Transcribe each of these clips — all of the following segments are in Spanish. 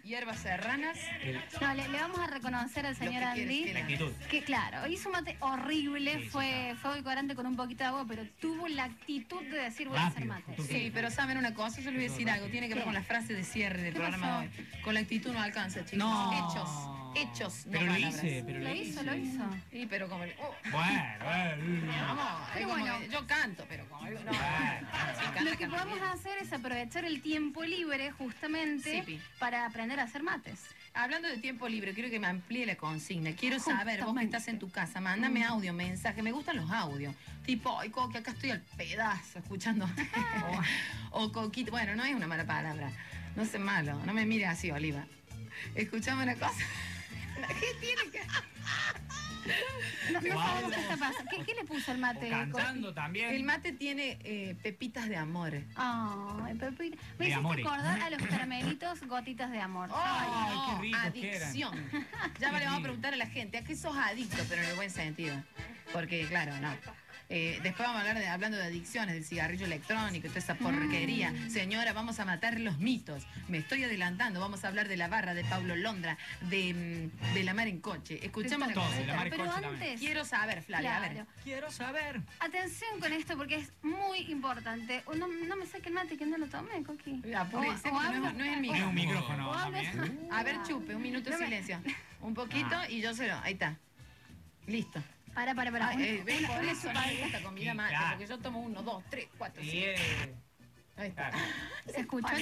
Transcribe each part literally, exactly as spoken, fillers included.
hierbas serranas. El... No, le, le vamos a reconocer al señor Andy la actitud. Que claro, hizo un mate horrible, sí, fue, sí, fue edulcorante con un poquito de agua, pero tuvo la actitud de decir voy Rápido, a hacer mate. Sí, pero saben una cosa, yo les voy a decir algo, tiene que ver con la frase de cierre del programa de hoy. Con la actitud no alcanza, chicos. No. Hechos, hechos, no pero lo palabras. hice, pero lo, lo hizo, hice. lo hizo. Sí, pero como... el- oh. Bueno, bueno. Vamos, Pero es como bueno. que yo canto, pero como... No, Bueno. sí, canta, Lo que canta podemos bien. hacer es aprovechar el tiempo libre justamente Sí, Pi. para aprender a hacer mates. Hablando de tiempo libre, quiero que me amplíe la consigna. Quiero saber, vos que Justamente. estás en tu casa, mándame audio, mensaje. Me gustan los audios. Tipo, ay, Coqui, acá estoy al pedazo escuchando. o, o Coquito. Bueno, no es una mala palabra. No sé malo. No me mires así, Oliva. Escuchame una cosa. ¿Qué tiene que...? No, no Wow. sabemos qué está pasando. ¿Qué, qué le puso el O mate? cantando Coqui? también. El mate tiene eh, pepitas de amor. Ay, Pepita. Me De hiciste amores. acordar a los caramelitos gotitas de amor. Ay, no, qué ricos que eran. adicción. Ya Qué le vamos a rico. preguntar a la gente, ¿a qué sos adicto? Pero en el buen sentido. Porque, claro, no. Eh, después vamos a hablar de, hablando de adicciones, del cigarrillo electrónico y toda esa porquería. Mm. Señora, vamos a matar los mitos. Me estoy adelantando. Vamos a hablar de La Barra, de Pablo Londra, de, mm, de La Mar en Coche. Escuchamos la Todo, cosa. de La Mar en Pero Coche antes, también. Quiero saber, Flavia, a ver. claro. Quiero saber. Atención con esto porque es muy importante. No, no me saque el mate que no lo tomé, Coqui. Apúrese, O- o porque no, hablo- es- no es el No es micro. un micrófono o hablo- también. A ver, chupe, un minuto de No me- silencio. Un poquito Ah. y yo se lo... Ahí está. Listo. Para, para, para. Ah, Una- eh, ven, una- por una eso no chupadita. me gusta comida Sí, mate, claro. porque yo tomo uno, dos, tres, cuatro, Sí, cinco. eh. Ahí está. Claro. ¿Se escuchó?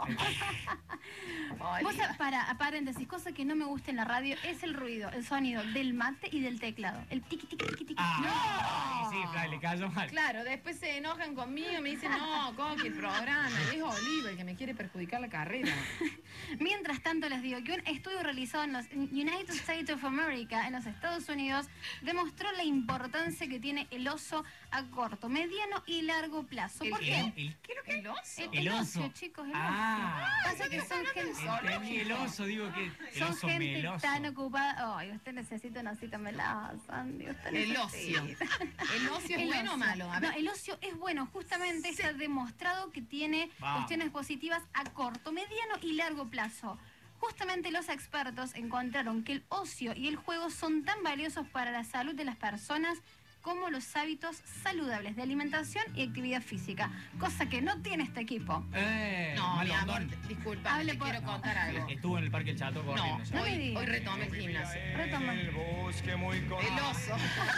Ay, Vos, Liva. para, a paréntesis, cosa que no me gusta en la radio es el ruido, el sonido del mate y del teclado. El tiqui, tiqui, tiqui, tiqui. Ah, sí, sí, Flavia, le cayó mal. Claro, después se enojan conmigo, me dicen, no, Coqui, el programa, es Oliva el que me quiere perjudicar la carrera. Mientras tanto, les digo que un estudio realizado en los United States of America, en los Estados Unidos, demostró la importancia que tiene el oso a corto, mediano y largo plazo. ¿El ¿Por qué? qué? ¿El, qué es lo que? ¿El oso? El, El el oso. oso, chicos, el Ah. oso. Pasa que son gente, Entendí el oso, digo que el son oso gente meloso. tan ocupada. Ay, usted necesita una cita melosa, Andy. Usted El necesita. ocio. ¿El ocio es El bueno o ocio. malo? A No, ver. el ocio es bueno, justamente está demostrado que tiene Vamos. cuestiones positivas a corto, mediano y largo plazo. Justamente los expertos encontraron que el ocio y el juego son tan valiosos para la salud de las personas como los hábitos saludables de alimentación y actividad física, cosa que no tiene este equipo. Eh, No, mi Malondón. amor, disculpa, Hable te por- quiero contar algo. Estuvo en el Parque El Chato No, corriendo. ya. No me hoy, digas. hoy retomé el gimnasio. Retoma. El bosque muy El oso.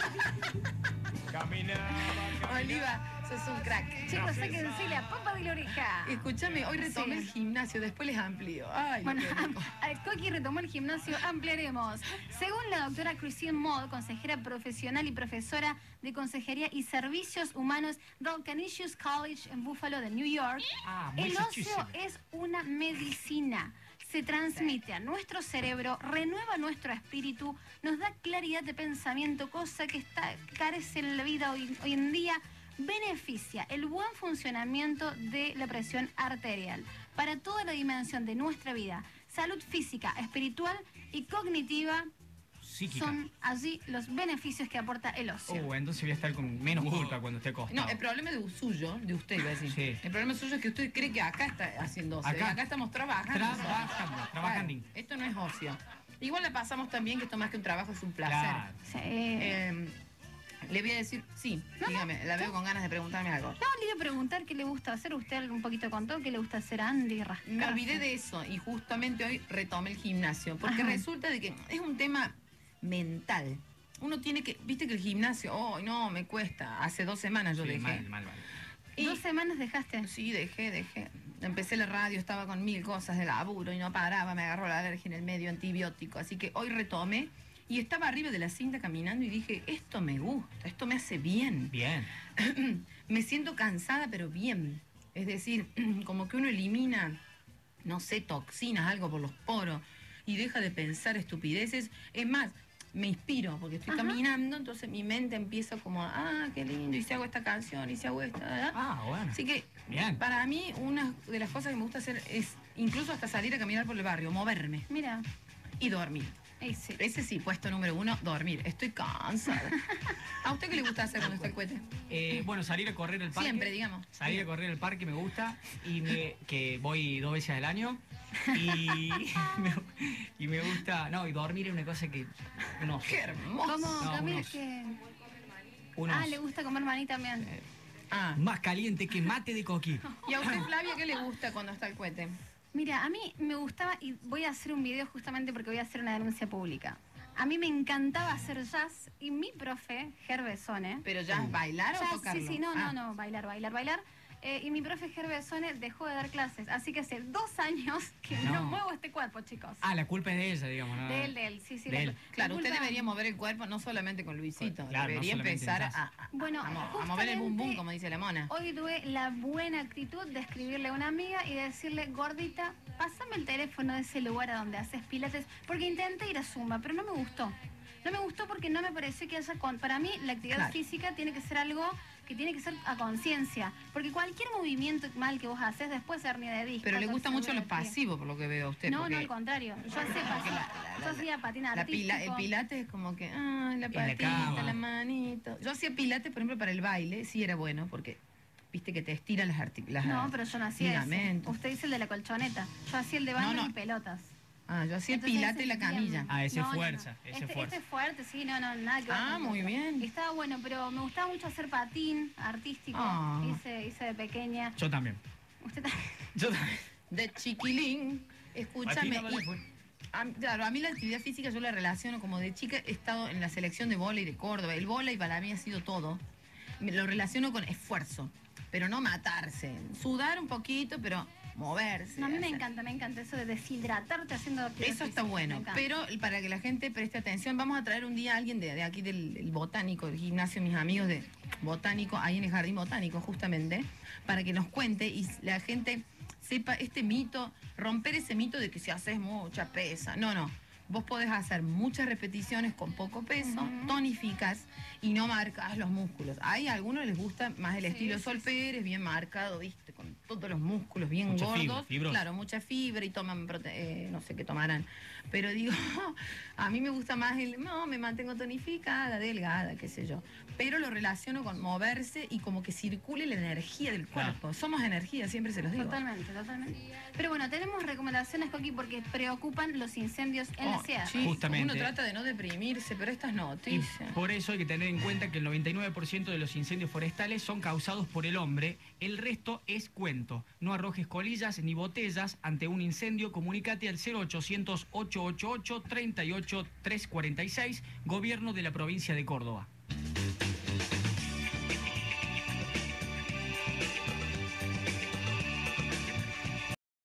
Caminaba, Oliva, sos un crack. Chicos, sáquense la papa de la oreja. Escúchame, hoy retomé Sí. el gimnasio, después les amplío. Ay, Bueno, qué rico. al Coqui retomó el gimnasio, ampliaremos. Según la doctora Christine Modd, consejera profesional y profesora de Consejería y Servicios Humanos del Canisius College en Buffalo de New York, Ah, muy el ocio muchísimo. es una medicina. Se transmite a nuestro cerebro, renueva nuestro espíritu, nos da claridad de pensamiento, cosa que está, carece en la vida hoy, hoy en día. Beneficia el buen funcionamiento de la presión arterial para toda la dimensión de nuestra vida. Salud física, espiritual y cognitiva Psíquica. son allí los beneficios que aporta el ocio. Uh, entonces voy a estar con menos culpa cuando esté acostado. No, el problema de suyo, de usted iba a decir. Sí. El problema suyo es que usted cree que acá está haciendo ocio. Acá. y Acá estamos trabajando. Trabajando, trabajando. Claro, esto no es ocio. Igual la pasamos también que esto más que un trabajo es un placer. Claro. Sí. Eh, le voy a decir, sí, No, dígame, la veo con ganas de preguntarme algo. No, le iba a preguntar qué le gusta hacer. Usted un poquito contó qué le gusta hacer a Andy, rascarse. Me olvidé de eso y justamente hoy retomé el gimnasio, porque Ajá. resulta de que es un tema mental. Uno tiene que, viste que el gimnasio, oh, no, me cuesta. Hace dos semanas yo Sí, dejé. mal, mal, mal. Y- Dos semanas dejaste. Sí, dejé, dejé. Empecé la radio, estaba con mil cosas de laburo y no paraba, me agarró la alergia en el medio, antibiótico. Así que hoy retomé y estaba arriba de la cinta caminando y dije, esto me gusta, esto me hace bien. Bien. Me siento cansada, pero bien. Es decir, como que uno elimina, no sé, toxinas, algo por los poros y deja de pensar estupideces. Es más, me inspiro porque estoy Ajá. caminando, entonces mi mente empieza como, ah, qué lindo, y si hago esta canción, y si hago esta, ¿verdad? Ah, bueno. Así que, Bien. para mí, una de las cosas que me gusta hacer es incluso hasta salir a caminar por el barrio, moverme Mira, y dormir. ese. Ese sí, puesto número uno, dormir. Estoy cansada. ¿A usted qué le gusta hacer cuando está el cohete? Eh, bueno, salir a correr el parque. Siempre, digamos. Salir a correr el parque me gusta y me, que voy dos veces al año. Y me, y me gusta, no, y dormir es una cosa que unos, ¡Qué hermoso! ¿Cómo, No, Camila, unos- que... unos Ah, le gusta comer maní también. Ah, más caliente que mate de coquí. ¿y a usted, Flavia, qué le gusta cuando está el cohete? Mira, a mí me gustaba, y voy a hacer un video justamente porque voy a hacer una denuncia pública. A mí me encantaba hacer jazz y mi profe, Gerbesone... ¿Pero ya es bailar o Jazz, tocarlo? sí, sí, no, Ah. no, no, bailar, bailar, bailar. Eh, y mi profe Gerbesone dejó de dar clases, así que hace dos años que no, No. muevo este cuerpo, chicos. Ah, la culpa es de ella, digamos, ¿no? De él, de él, sí, sí. De la- él. la Claro, usted culpa- debería mover el cuerpo no solamente con Luisito, Claro, no debería solamente empezar en a, jazz. a- Bueno, a mo- a mover el bum bum, justamente como dice la mona. Hoy tuve la buena actitud de escribirle a una amiga y decirle, gordita, pásame el teléfono de ese lugar a donde haces pilates, porque intenté ir a Zumba, pero no me gustó. No me gustó porque no me pareció que haya... Con... Para mí, la actividad Claro. física tiene que ser algo que tiene que ser a conciencia, porque cualquier movimiento mal que vos haces después de hernia de disco... Pero le gusta mucho lo torcedura de pie. pasivo, por lo que veo a usted. No, porque no, al contrario. Yo hacía, porque pasi- la- la- yo la- hacía patín la pila- artístico. el pilates es como que, ay, la la patita, cama. la manito. Yo hacía pilates, por ejemplo, para el baile, sí era bueno, porque viste que te estira las articulaciones. No, pero yo no hacía ese. ligamentos. Usted dice el de la colchoneta. Yo hacía el de banda No, no. y pelotas. Ah, yo hacía el Entonces, pilates y la ese bien- camilla. Ah, ese No, no, fuerza, no. ese este, fuerza. Este es fuerte, sí, no, no, nada que ver Ah, con muy eso. bien. Estaba bueno, pero me gustaba mucho hacer patín artístico. Ah. Hice, hice de pequeña. Yo también. Usted también. Yo también. De chiquilín, escúchame. Patina, vale, y- fue. a, claro, a mí la actividad física yo la relaciono como de chica, he estado en la selección de vóley de Córdoba. El vóley para mí ha sido todo. Me lo relaciono con esfuerzo, pero no matarse. Sudar un poquito, pero moverse. No, a mí me hacer- encanta, me encanta eso de deshidratarte haciendo actividad Eso está física, me bueno, encanta. pero para que la gente preste atención, vamos a traer un día a alguien de, de aquí del, del botánico, del gimnasio, mis amigos de botánico, ahí en el jardín botánico justamente, para que nos cuente y la gente sepa este mito, romper ese mito de que si haces mucha pesa. No, no. Vos podés hacer muchas repeticiones con poco peso, Ujú. tonificas y no marcas los músculos. Hay a algunos les gusta más el Sí, estilo sí, Sol sí. Pérez, bien marcado, viste, con todos los músculos bien Mucha fibra, gordos. fibroso. Claro, mucha fibra y toman, prote- eh, no sé qué tomarán. Pero digo, a mí me gusta más el, no, me mantengo tonificada, delgada, qué sé yo. Pero lo relaciono con moverse y como que circule la energía del Claro. cuerpo. Somos energía, siempre se los digo. Totalmente, totalmente. Pero bueno, tenemos recomendaciones, Coqui, porque preocupan los incendios en la Oh, sierra. sí, Justamente. uno trata de no deprimirse, pero estas Y noticias. por eso hay que tener en cuenta que el noventa y nueve por ciento de los incendios forestales son causados por el hombre. El resto es cuento. No arrojes colillas ni botellas ante un incendio. Comunícate al cero ochocientos, ochocientos ochenta y ocho, treinta y ocho, trescientos cuarenta y seis, Gobierno de la Provincia de Córdoba.